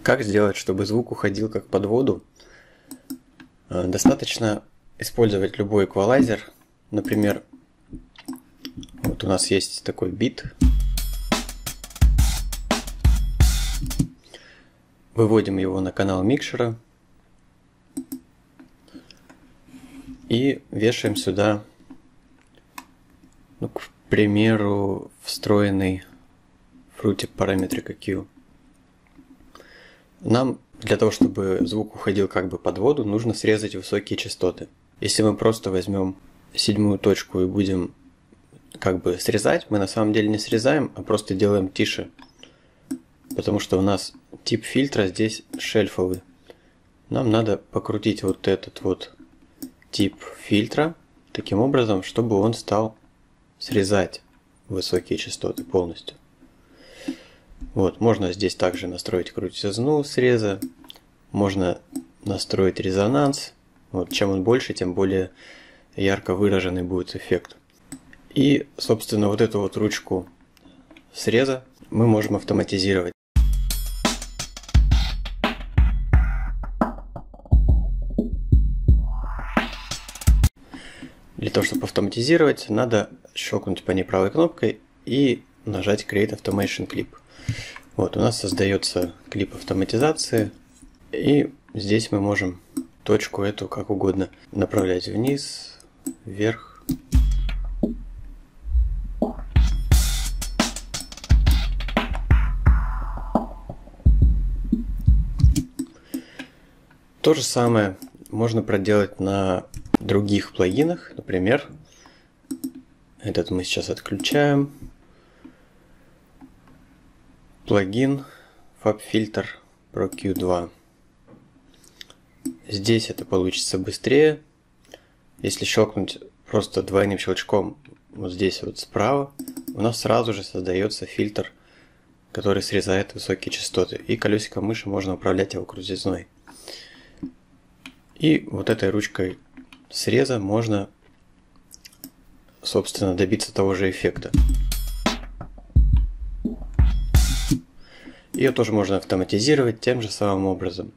Как сделать, чтобы звук уходил как под воду? Достаточно использовать любой эквалайзер. Например, вот у нас есть такой бит. Выводим его на канал микшера и вешаем сюда, к примеру, встроенный Fruity Parametric EQ. Нам для того, чтобы звук уходил как бы под воду, нужно срезать высокие частоты. Если мы просто возьмем седьмую точку и будем как бы срезать, мы на самом деле не срезаем, а просто делаем тише. Потому что у нас тип фильтра здесь шельфовый. Нам надо покрутить вот этот вот тип фильтра таким образом, чтобы он стал срезать высокие частоты полностью. Вот, можно здесь также настроить крутизну среза, можно настроить резонанс. Вот, чем он больше, тем более ярко выраженный будет эффект. И, собственно, вот эту вот ручку среза мы можем автоматизировать. Для того, чтобы автоматизировать, надо щелкнуть по ней правой кнопкой и нажать Create Automation Clip. Вот, у нас создается клип автоматизации, и здесь мы можем точку эту как угодно направлять вниз, вверх. То же самое можно проделать на других плагинах. Например, этот мы сейчас отключаем. Плагин FabFilter Pro Q2. Здесь это получится быстрее. Если щелкнуть просто двойным щелчком вот здесь вот справа, у нас сразу же создается фильтр, который срезает высокие частоты. И колесиком мыши можно управлять его крутизной. И вот этой ручкой среза можно, собственно, добиться того же эффекта. Ее тоже можно автоматизировать тем же самым образом.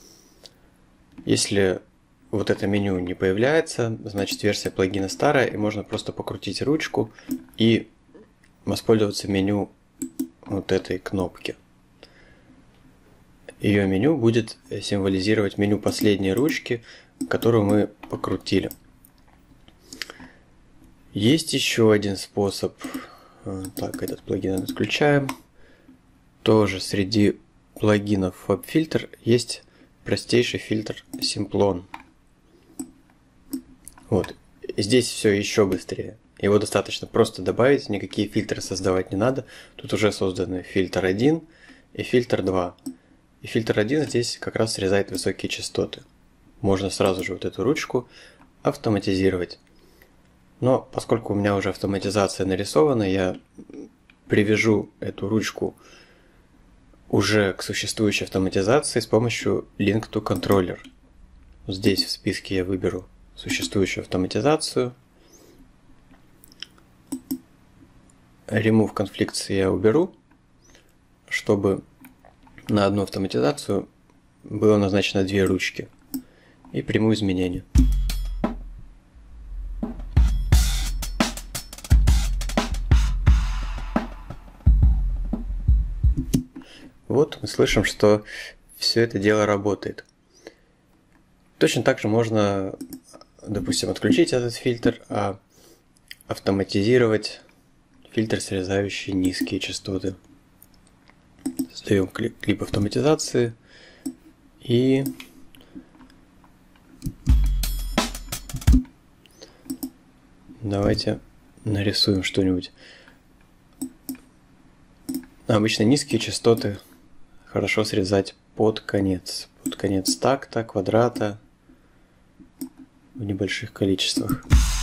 Если вот это меню не появляется, значит версия плагина старая, и можно просто покрутить ручку и воспользоваться меню вот этой кнопки. Ее меню будет символизировать меню последней ручки, которую мы покрутили. Есть еще один способ. Так, этот плагин отключаем. Тоже среди плагинов FabFilter есть простейший фильтр Simplon. Вот. Здесь все еще быстрее. Его достаточно просто добавить, никакие фильтры создавать не надо. Тут уже созданы фильтр 1 и фильтр 2. И фильтр 1 здесь как раз срезает высокие частоты. Можно сразу же вот эту ручку автоматизировать. Но поскольку у меня уже автоматизация нарисована, я привяжу эту ручку уже к существующей автоматизации с помощью Link to Controller. Здесь в списке я выберу существующую автоматизацию. Remove Conflicts я уберу, чтобы на одну автоматизацию было назначено две ручки. И приму изменения. Вот мы слышим, что все это дело работает. Точно так же можно, допустим, отключить этот фильтр, а автоматизировать фильтр, срезающий низкие частоты. Создаем клип автоматизации и давайте нарисуем что-нибудь. Обычно низкие частоты хорошо срезать под конец такта, квадрата в небольших количествах.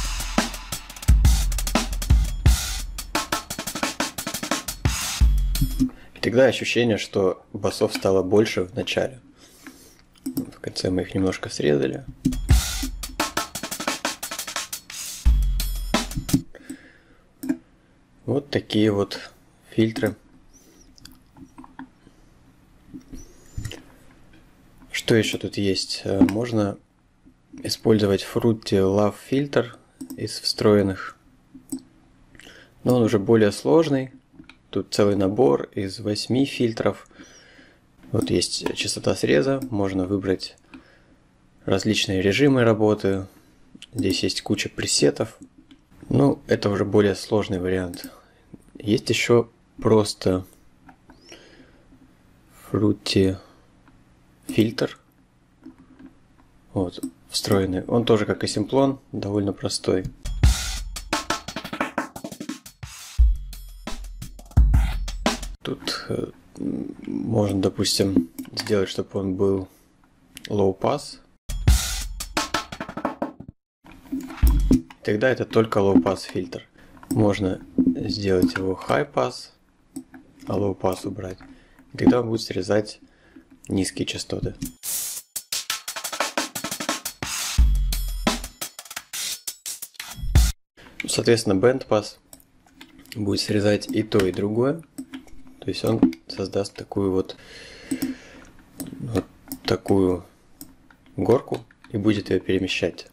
И тогда ощущение, что басов стало больше в начале. В конце мы их немножко срезали. Вот такие вот фильтры. Что еще тут есть? Можно использовать Fruity Love фильтр из встроенных, но он уже более сложный. Тут целый набор из 8 фильтров. Вот есть частота среза, можно выбрать различные режимы работы. Здесь есть куча пресетов. Ну, это уже более сложный вариант. Есть еще просто Fruity фильтр. Вот, встроенный. Он тоже, как и Simplon, довольно простой. Тут можно, допустим, сделать, чтобы он был low pass. Тогда это только low pass фильтр. Можно сделать его high pass, а low pass убрать. И тогда он будет срезать низкие частоты. Соответственно, band pass будет срезать и то, и другое. То есть он создаст такую такую горку и будет ее перемещать.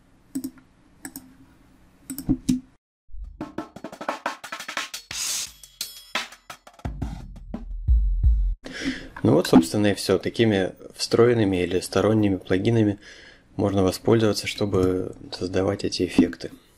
Ну вот, собственно, и все. Такими встроенными или сторонними плагинами можно воспользоваться, чтобы создавать эти эффекты.